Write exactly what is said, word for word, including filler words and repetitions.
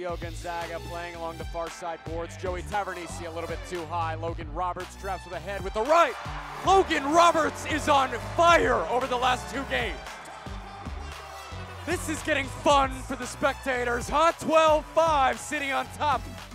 Ignacio Gonzaga playing along the far side boards. Joey Tavernisi a little bit too high. Logan Roberts traps with a head with the right. Logan Roberts is on fire over the last two games. This is getting fun for the spectators, huh? twelve five sitting on top